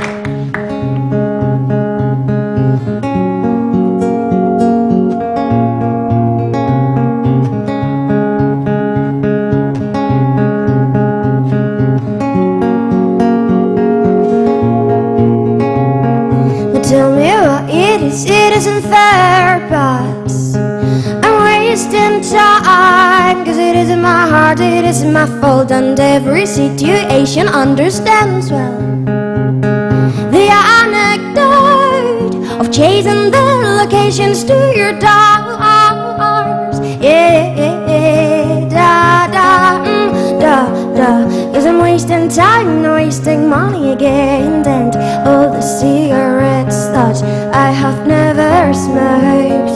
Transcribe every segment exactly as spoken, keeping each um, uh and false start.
Tell me what it is, it isn't fair, but I'm wasting time, cause it isn't my heart, it isn't my fault, and every situation understands well the anecdote of chasing the locations to your doors. Yeah, da da, mm, da da, cause I'm wasting time, wasting money again, and all the cigarettes that I have never smoked,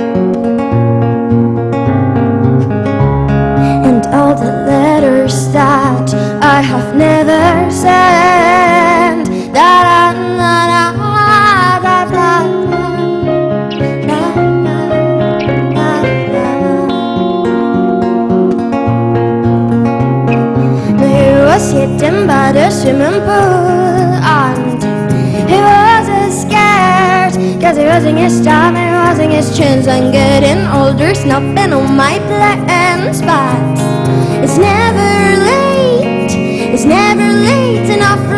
and all the letters that I have never sent. Da da da da da da da. He was hidden by the swimming pool, and he wasn't scared, cause he wasn't his time, he wasn't his chance. I'm getting older, snapping on my plans, but it's never late, it's never late enough